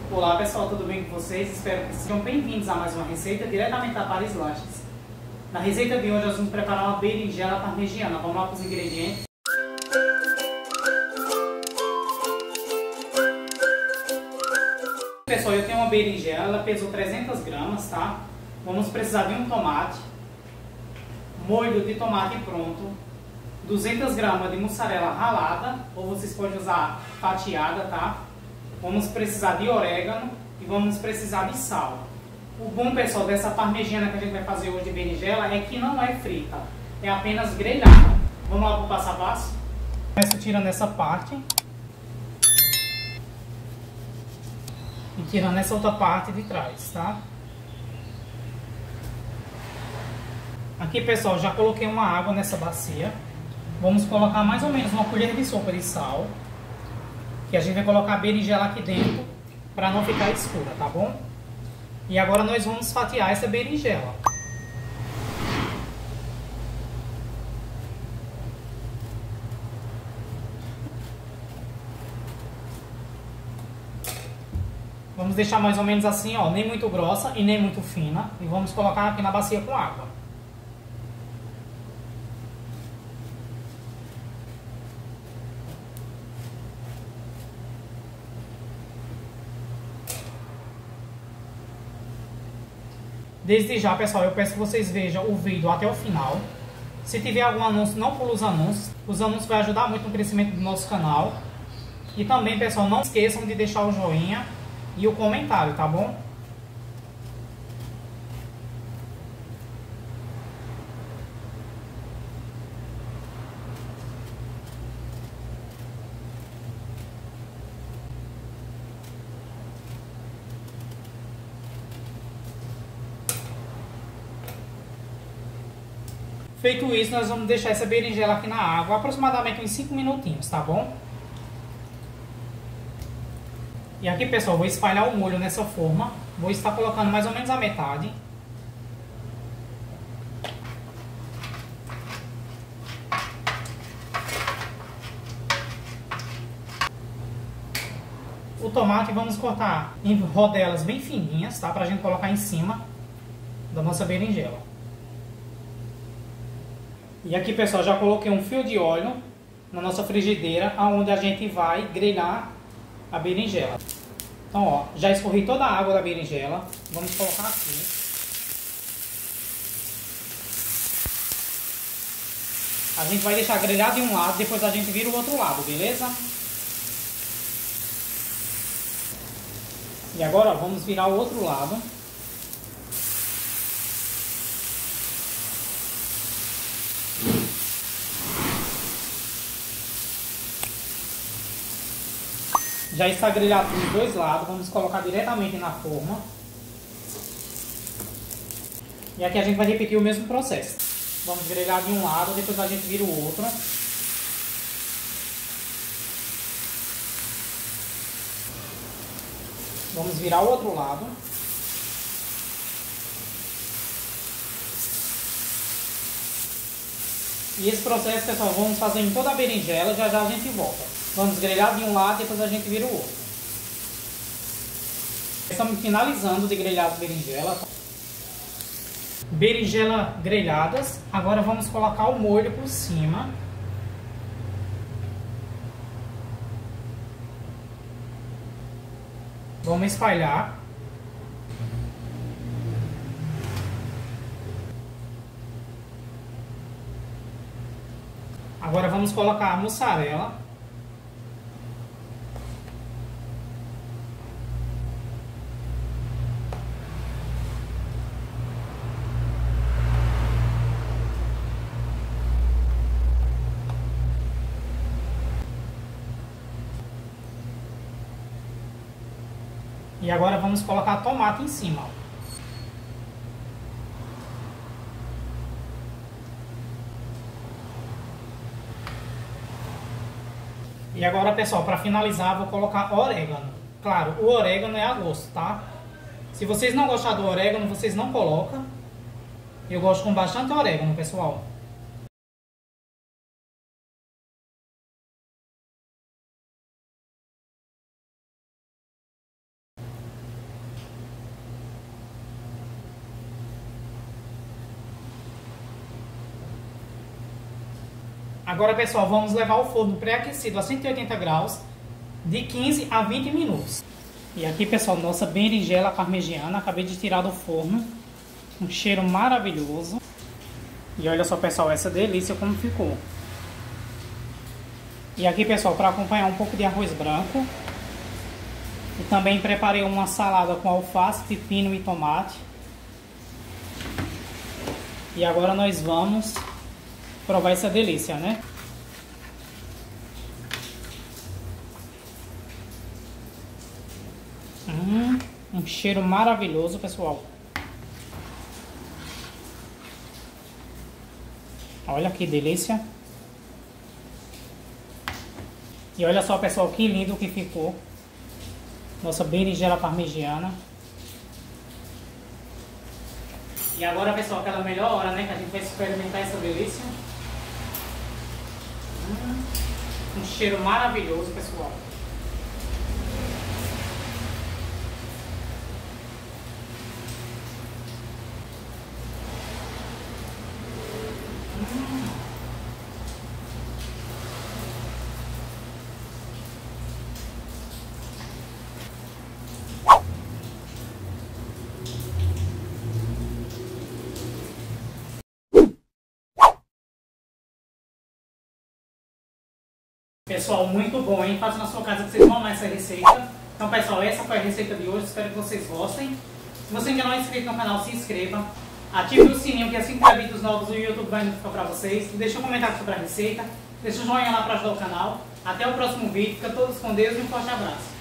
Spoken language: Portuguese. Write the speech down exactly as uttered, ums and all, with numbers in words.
Olá pessoal, tudo bem com vocês? Espero que sejam bem-vindos a mais uma receita diretamente da Paris Lages. Na receita de hoje nós vamos preparar uma berinjela parmegiana. Vamos lá para os ingredientes. Pessoal, eu tenho uma berinjela, ela pesou trezentas gramas, tá? Vamos precisar de um tomate, molho de tomate pronto, duzentas gramas de mussarela ralada, ou vocês podem usar fatiada, tá? Vamos precisar de orégano e vamos precisar de sal. O bom, pessoal, dessa parmegiana que a gente vai fazer hoje de berinjela é que não é frita, é apenas grelhada. Vamos lá para o passo a passo? Começo tirando essa parte e tirando essa outra parte de trás, tá? Aqui, pessoal, já coloquei uma água nessa bacia. Vamos colocar mais ou menos uma colher de sopa de sal, que a gente vai colocar a berinjela aqui dentro para não ficar escura, tá bom? E agora nós vamos fatiar essa berinjela. Vamos deixar mais ou menos assim, ó, nem muito grossa e nem muito fina, e vamos colocar aqui na bacia com água. Desde já, pessoal, eu peço que vocês vejam o vídeo até o final. Se tiver algum anúncio, não pula os anúncios. Os anúncios vão ajudar muito no crescimento do nosso canal. E também, pessoal, não esqueçam de deixar o joinha e o comentário, tá bom? Feito isso, nós vamos deixar essa berinjela aqui na água aproximadamente uns cinco minutinhos, tá bom? E aqui, pessoal, vou espalhar o molho nessa forma. Vou estar colocando mais ou menos a metade. O tomate vamos cortar em rodelas bem fininhas, tá? Pra gente colocar em cima da nossa berinjela. E aqui, pessoal, já coloquei um fio de óleo na nossa frigideira, onde a gente vai grelhar a berinjela. Então, ó, já escorri toda a água da berinjela. Vamos colocar aqui. A gente vai deixar grelhar de um lado, depois a gente vira o outro lado, beleza? E agora, ó, vamos virar o outro lado. Já está grelhado dos dois lados, vamos colocar diretamente na forma. E aqui a gente vai repetir o mesmo processo. Vamos grelhar de um lado, depois a gente vira o outro. Vamos virar o outro lado. E esse processo, pessoal, vamos fazer em toda a berinjela, já já a gente volta. Vamos grelhar de um lado, depois a gente vira o outro. Estamos finalizando de grelhar as berinjelas. Berinjela grelhadas. Agora vamos colocar o molho por cima. Vamos espalhar. Agora vamos colocar a mussarela. E agora vamos colocar tomate em cima. E agora, pessoal, para finalizar, vou colocar orégano. Claro, o orégano é a gosto, tá? Se vocês não gostarem do orégano, vocês não colocam. Eu gosto com bastante orégano, pessoal. Agora, pessoal, vamos levar o forno pré-aquecido a cento e oitenta graus de quinze a vinte minutos. E aqui, pessoal, nossa berinjela parmegiana, acabei de tirar do forno. Um cheiro maravilhoso. E olha só, pessoal, essa delícia como ficou. E aqui, pessoal, para acompanhar um pouco de arroz branco. E também preparei uma salada com alface, pepino e tomate. E agora nós vamos provar essa delícia, né? Hum, um cheiro maravilhoso, pessoal. Olha que delícia. E olha só, pessoal, que lindo que ficou. Nossa berinjela parmegiana. E agora, pessoal, aquela melhor hora, né? Que a gente vai experimentar essa delícia. Hum, um cheiro maravilhoso, pessoal. Pessoal, muito bom, hein? Faça na sua casa que vocês vão amar essa receita. Então, pessoal, essa foi a receita de hoje. Espero que vocês gostem. Se você ainda não é inscrito no canal, se inscreva. Ative o sininho, que assim que tiver vídeos novos, o YouTube vai notificar pra vocês. Deixa um comentário sobre a receita. Deixa um joinha lá pra ajudar o canal. Até o próximo vídeo. Fica todos com Deus e um forte abraço.